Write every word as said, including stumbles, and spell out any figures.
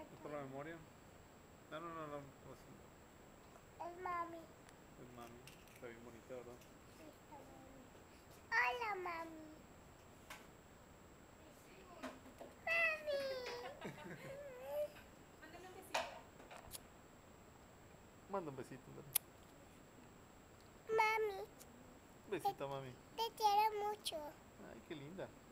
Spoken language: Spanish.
¿Es por la memoria? No, no, no, no. Pues, Es mami. es mami. Está bien bonita, ¿verdad? Sí, está mami. Hola, mami. Mami. Mándale un besito. Manda un besito, dale. Mami, Besito, mami. te quiero mucho. Ay, qué linda.